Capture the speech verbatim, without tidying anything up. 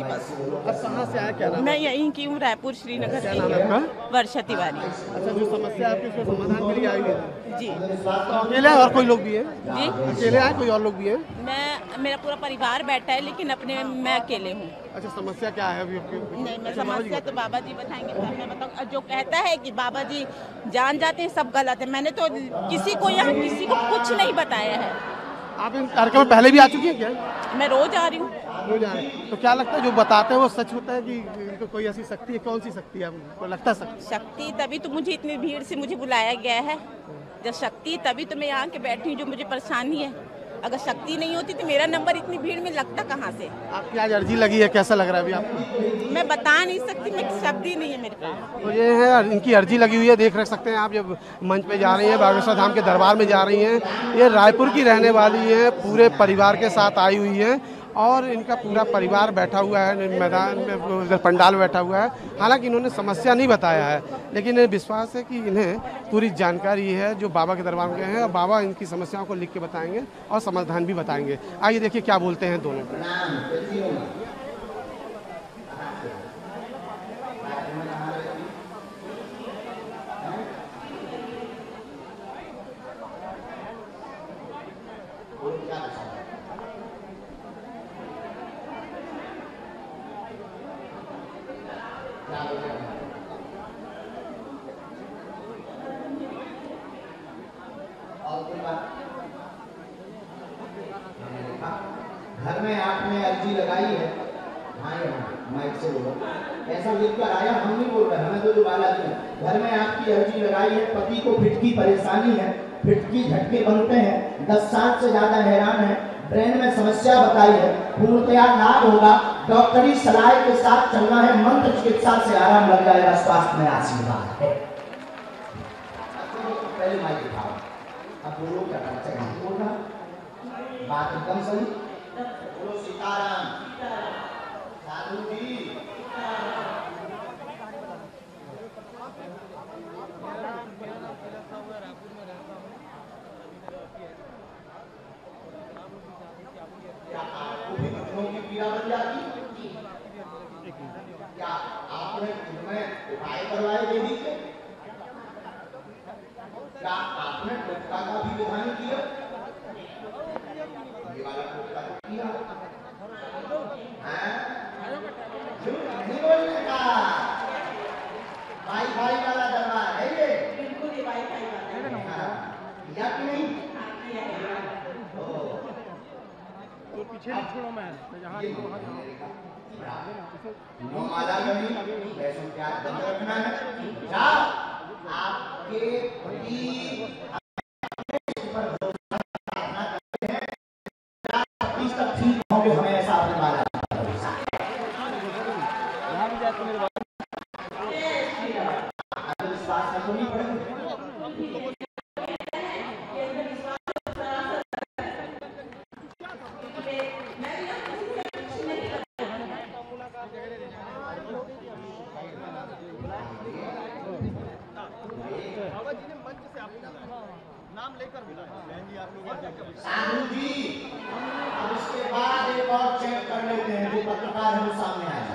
जी बस। अब कहाँ से आया, क्या नाम? मैं यहीं की हूँ, रायपुर श्रीनगर क्या की। नाम है आपका? वर्षा तिवारी। अच्छा, जो समस्या आपकी उसका समाधान के लिए आई हुई है जी तो अकेले हैं और कोई लोग भी हैं? जी। अकेले हैं, कोई और लोग भी हैं? मैं मेरा पूरा परिवार बैठा है, लेकिन अपने मैं अकेले हूँ। अच्छा, समस्या क्या है अभी आपकी? नहीं, मैं अच्छा, बाबा जी समस्या तो बताइए। बाबा जी बताएंगे। सर मैं बताऊँ, जो कहता है कि बाबा जी जान जाते हैं सब गलत है। मैंने तो किसी को यहाँ किसी को कुछ नहीं बताया है। आप इन कार्यक्रम में पहले भी आ चुकी हैं क्या? मैं रोज आ रही हूँ। रोज आ रहे हैं। तो क्या लगता है जो बताते हैं वो सच होता है कि इनको कोई ऐसी शक्ति है? कौन सी शक्ति है आपको लगता है शक्ति? शक्ति तभी तो मुझे इतनी भीड़ से मुझे बुलाया गया है। जब शक्ति तभी तो मैं यहाँ के बैठी हूँ, जो मुझे परेशानी है। अगर शक्ति नहीं होती तो मेरा नंबर इतनी भीड़ में लगता कहाँ से? आपकी आज अर्जी लगी है, कैसा लग रहा है अभी आपको? मैं बता नहीं सकती, मैं शब्द ही नहीं है मेरे पास। तो ये है, इनकी अर्जी लगी हुई है, देख रख सकते हैं आप। जब मंच पे जा रही हैं, बागेश्वर धाम के दरबार में जा रही हैं, ये रायपुर की रहने वाली हैं, पूरे परिवार के साथ आई हुई हैं और इनका पूरा परिवार बैठा हुआ है मैदान में, उधर पंडाल में बैठा हुआ है। हालांकि इन्होंने समस्या नहीं बताया है, लेकिन इन्हें विश्वास है कि इन्हें पूरी जानकारी है जो बाबा के दरबार में गए हैं, और बाबा इनकी समस्याओं को लिख के बताएंगे और समाधान भी बताएंगे। आइए देखिए क्या बोलते हैं दोनों। घर में आपने अर्जी लगाई है? हाँ या माइक से बोलो। ऐसा लिख कर आया, हम नहीं बोल रहे, हमें तो जो बालाजी है। घर में आपकी अर्जी लगाई है, पति को फिट की परेशानी है, फिटकी झटके बनते हैं, दस साल से ज्यादा हैरान है, ब्रेन में समस्या बताई है, पूर्णतया लाभ होगा, डॉक्टरी सलाह के साथ चलना है, मंत्र चिकित्सा से आराम लग जाएगा, स्वास्थ्य में आशीर्वाद है। पहले माइक उठाओ, अब बोलो क्या करना चाहिए, बोलना बात एकदम सही। बोलो सीताराम। साधु जी क्या आपको भी घुटनों की पीड़ा बन जाती? क्या आपने घुटने उपाय करवाए देवी के? क्या आपने टोटका का भी विधान किया? ये वाला टोटका किया है? क्यों नहीं बोलने का? भाई भाई वाला दरबार है ये? बिल्कुल ये भाई भाई वाला है। या कि नहीं? तो पीछे नहीं छोड़ो, मैं यहाँ माला नहीं, वैसे क्या बंद रखना है? जाओ आपके पति तक ठीक होंगे, हमें ऐसा अपने बारे में विश्वास करना नहीं पड़ेगा। नाम लेकर साधु जी, अब इसके बाद एक और चेक कर लेते हैं, जो पत्रकार है वो सामने आए।